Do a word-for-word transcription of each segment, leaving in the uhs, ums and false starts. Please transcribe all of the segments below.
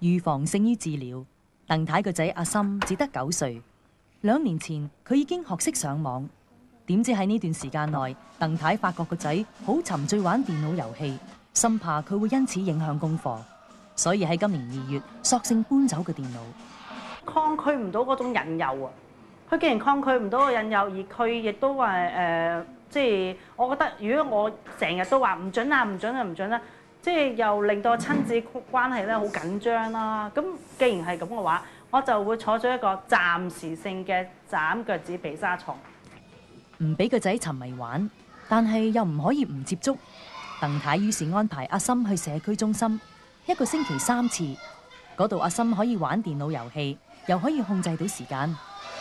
預防勝於治療。鄧太個仔阿森只得九歲，兩年前佢已經學識上網，點知喺呢段時間內，鄧太發覺個仔好沉醉玩電腦遊戲，深怕佢會因此影響功課，所以喺今年二月索性搬走個電腦。 抗拒唔到嗰種引誘啊！佢既然抗拒唔到個引誘，而佢亦都話誒、呃，即係我覺得，如果我成日都話唔準啊、唔準啊、唔準啦，即係又令到親子關係咧好緊張啦。咁既然係咁嘅話，我就會採取一個暫時性嘅斬腳趾避沙蟲， 唔俾個仔沉迷玩，但係又唔可以唔接觸。鄧太於是安排阿森去社區中心，一個星期三次，嗰度阿森可以玩電腦遊戲，又可以控制到時間。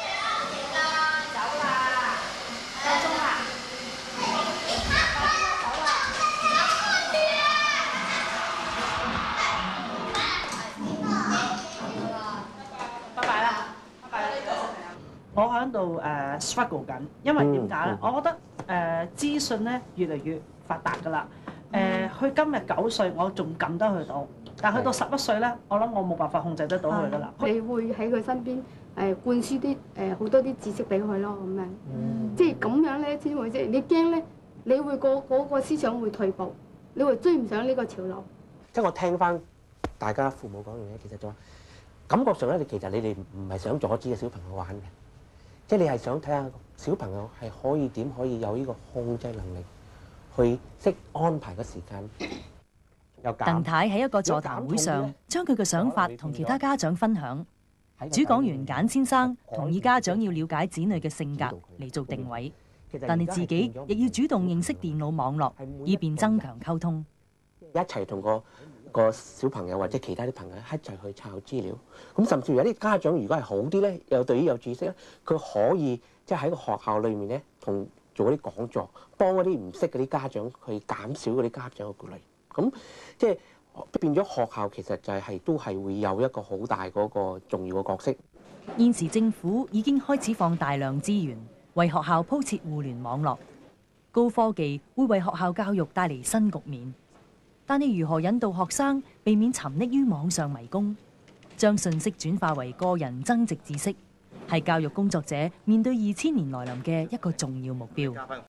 我喺度誒 struggle 緊，因為點解咧？我覺得誒、呃、資訊咧越嚟越發達㗎啦。誒、呃，佢今日九歲，我仲撳得佢到，但係去到十一歲咧，我諗我冇辦法控制得到佢㗎啦。 你會喺佢身邊誒、呃、灌輸啲誒好多啲知識俾佢咯，咁樣，嗯、即係咁樣咧先會即係你驚咧，你會個嗰個思想會退步，你會追唔上呢個潮流。 即係我聽翻大家父母講嘅嘢，其實就感覺上咧，你其實你哋唔係想阻止個小朋友玩嘅。即係你係想睇下小朋友係可以點可以有呢個控制能力，去識安排個時間。 鄧太喺一個座談會上，將佢嘅想法同其他家長分享。主講員簡先生同意家長要了解子女嘅性格嚟做定位，但係自己亦要主動認識電腦網絡，以便增強溝通。 一齊同個個小朋友或者其他啲朋友一齊去抄資料，咁甚至有啲家長如果係好啲咧，又對於有知識咧，佢可以即係喺個學校裏面咧，同做嗰啲講座，幫嗰啲唔識嗰啲家長去減少嗰啲家長嘅顧慮。咁即係變咗學校其實就係、係、都係會有一個好大嗰個重要嘅角色。 現時政府已經開始放大量資源為學校鋪設互聯網絡，高科技會為學校教育帶嚟新局面。但係如何引導學生避免沉溺於網上迷宮，將信息轉化為個人增值知識，係教育工作者面對二千年來臨嘅一個重要目標。